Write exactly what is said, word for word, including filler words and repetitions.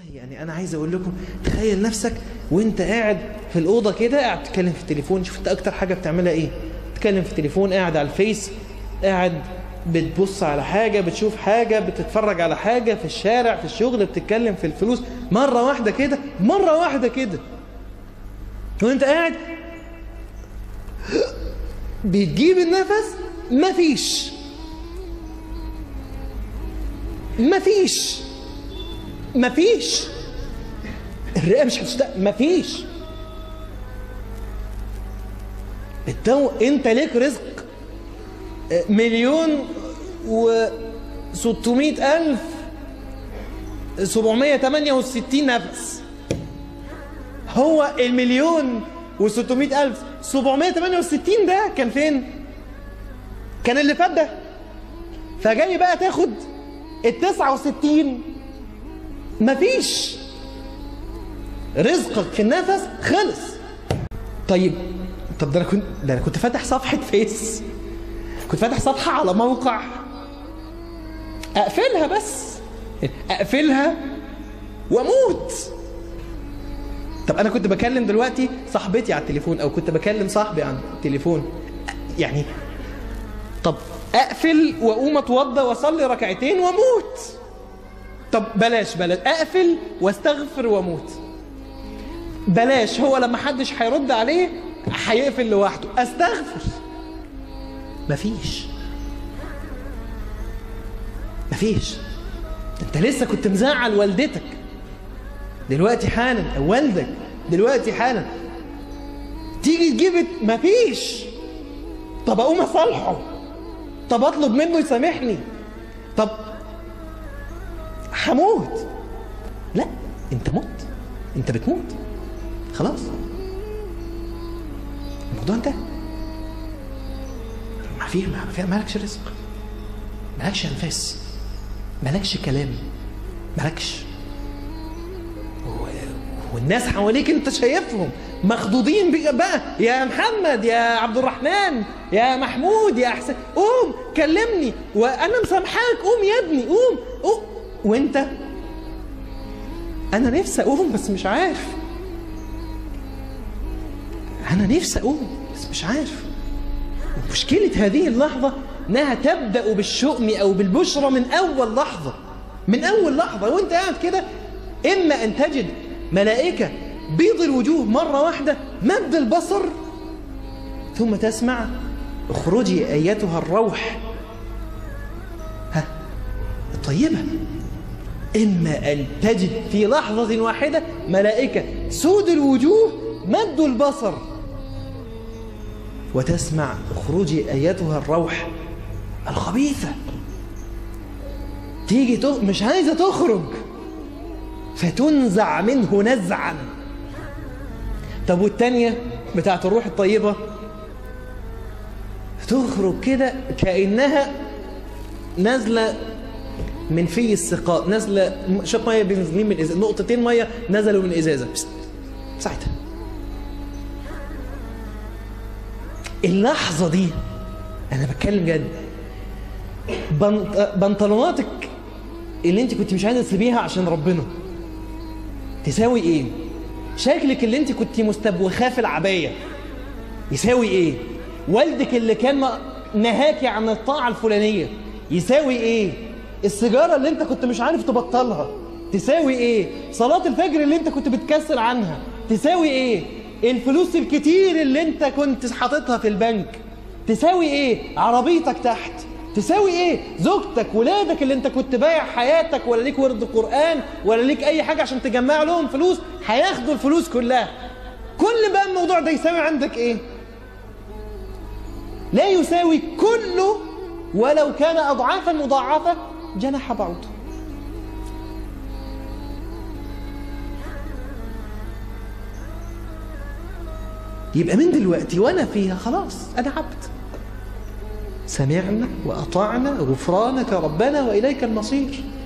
يعني أنا عايز أقول لكم، تخيل نفسك وأنت قاعد في الأوضة كده، قاعد تتكلم في التليفون. شوف أنت أكتر حاجة بتعملها إيه؟ تتكلم في التليفون، قاعد على الفيس، قاعد بتبص على حاجة، بتشوف حاجة، بتتفرج على حاجة في الشارع، في الشغل، بتتكلم في الفلوس. مرة واحدة كده، مرة واحدة كده وأنت قاعد بتجيب النفس، مفيش مفيش مفيش الرئة مش هتشتغل، مفيش. التو انت ليك رزق مليون وستمائة ألف سبعمائة وثمانية وستين نفس. هو المليون وستمائة ألف سبعمائة وثمانية وستين ده كان فين؟ كان اللي فات ده. فجاي بقى تاخد التسعة وستين، مفيش. رزقك في النفس خلص. طيب طب ده انا كنت ده انا كنت فاتح صفحة فيس، كنت فاتح صفحة على موقع، اقفلها بس، اقفلها واموت. طب انا كنت بكلم دلوقتي صاحبتي على التليفون، او كنت بكلم صاحبي على التليفون، يعني طب اقفل واقوم اتوضى واصلي ركعتين واموت. طب بلاش بلاش اقفل واستغفر واموت. بلاش، هو لما حدش هيرد عليه هيقفل لوحده، استغفر. مفيش مفيش. انت لسه كنت مزعل والدتك، دلوقتي حالا، او والدك دلوقتي حالا تيجي تجيب، مفيش. طب اقوم اصالحه، طب اطلب منه يسامحني، طب هموت. لا، انت مت، انت بتموت خلاص، الموضوع انتهى. ما فيه ما فيه مالكش رزق، مالكش انفاس، مالكش كلام، مالكش. والناس حواليك انت شايفهم مخضوضين بقى، يا محمد، يا عبد الرحمن، يا محمود، يا احسن، قوم كلمني وانا مسامحاك، قوم يا ابني، قوم قوم. وانت انا نفسي اقوم بس مش عارف، انا نفسي اقوم بس مش عارف. مشكلة هذه اللحظة انها تبدأ بالشؤم او بالبشرى من اول لحظة، من اول لحظة وانت قاعد كده. اما ان تجد ملائكة بيض الوجوه مرة واحدة، مد البصر، ثم تسمع اخرجي ايتها الروح ها الطيبة. اما ان تجد في لحظة واحدة ملائكة سود الوجوه مد البصر، وتسمع اخرجي ايتها الروح الخبيثة. تيجي تخ... مش عايزة تخرج، فتنزع منه نزعا. طب والتانية بتاعت الروح الطيبة تخرج كده كأنها نازلة من في السقاء، نازلة شوية مية بينزلين من إزازة، نقطتين مية نزلوا من إزازة ساعتها. اللحظة دي أنا بتكلم جد، بنط... بنطلوناتك اللي انت كنت مش عايزة تسيبيها عشان ربنا تساوي ايه؟ شكلك اللي انت كنت مستبوخاه في العباية يساوي ايه؟ والدك اللي كان نهاكي عن الطاعة الفلانية يساوي ايه؟ السيجارة اللي انت كنت مش عارف تبطلها تساوي ايه؟ صلاة الفجر اللي انت كنت بتكسل عنها تساوي ايه؟ الفلوس الكتير اللي انت كنت حاططها في البنك تساوي ايه؟ عربيتك تحت تساوي ايه؟ زوجتك، ولادك اللي انت كنت بايع حياتك، ولا ليك ورد قرآن ولا ليك اي حاجة عشان تجمع لهم فلوس، هياخدوا الفلوس كلها. كل بقى الموضوع ده يساوي عندك ايه؟ لا يساوي كله، ولو كان اضعافا مضاعفة جناح بعوض. يبقى من دلوقتي وانا فيها خلاص انا عبد، سمعنا وأطعنا غفرانك ربنا وإليك المصير.